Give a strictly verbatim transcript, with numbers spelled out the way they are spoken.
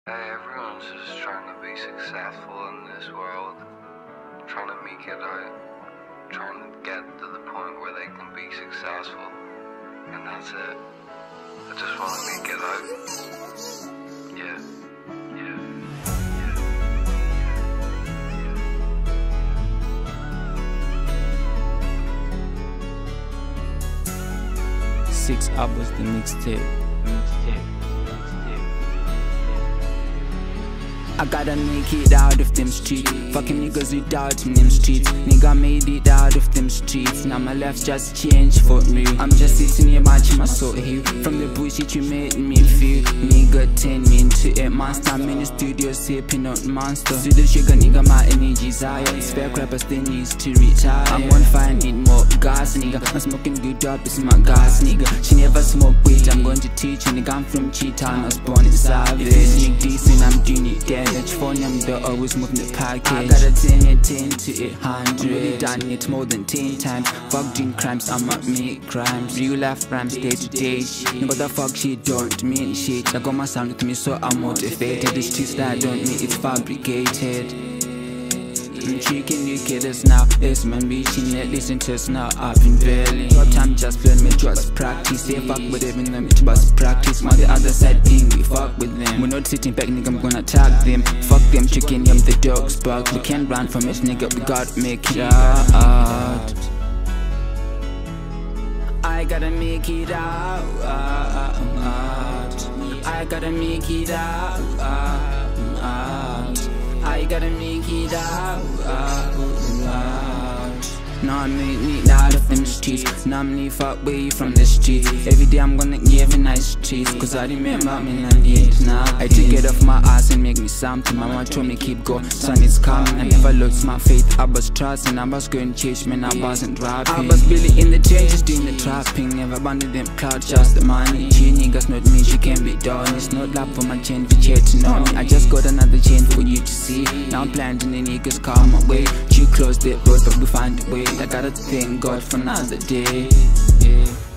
Hey, everyone's just trying to be successful in this world, trying to make it out, trying to get to the point where they can be successful, and that's it. I just want to make it out. Yeah, yeah, yeah. Six hours the mixtape. Mixtape. I gotta make it out of them streets. Fucking niggas without in them streets. Nigga made it out of them streets. Now my life's just changed for me. I'm just sitting here watching my soul heal from the bullshit you made me feel. Nigga turn me into a monster. I'm in the studio sipping out monster. See the sugar nigga, my energy's higher. It's fair crappers they needs to retire. I'm on fire, need more gas nigga. I'm smoking good up, it's my gas nigga. She never smoked weed, I'm going to teach you nigga. I'm from Cheetah, I was born in Savage. If it's Nick decent, I'm doing it then. Phone I'm the always moving the package. I gotta turn it ten to a hundred. I'm really done it more than ten times. Fuck doing crimes, I'ma make crimes. Real life rhymes day to day. No but the fuck shit don't mean shit. I got my sound with me so I'm motivated. The streets that I don't need, it's fabricated. I'm tricking you kids now. This man reaching it, listen to us now. I've been barely top time just learn me just practice. They fuck with it when I'm to bust practice. On the other side thing we fuck with them. We're not sitting back nigga, I'm gonna attack them. Fuck them chicken, I'm the dog's bark. We can't run from it nigga, we gotta make it out. I gotta make it out, out. I gotta make it out, out. I gotta make it out, out, out. Now I make it out of them streets. Now I'm leave far away from the streets. Every day I'm gonna give a nice treats. Cause I remember me and it now. I take it off my ass and make me something. Mama told me keep going, sun is coming. I never lost my faith, I was trusting. I was going to chase man, I wasn't rapping. I was really in the trenches doing the trapping. Never abandoned them clouds, just the money. She niggas not me, she can be done. It's not love for my chain, for chair to know me. I just got another chain for you to see. Now I'm planting the niggas come away. You close the road but we find a way. I gotta thank God for another day, yeah.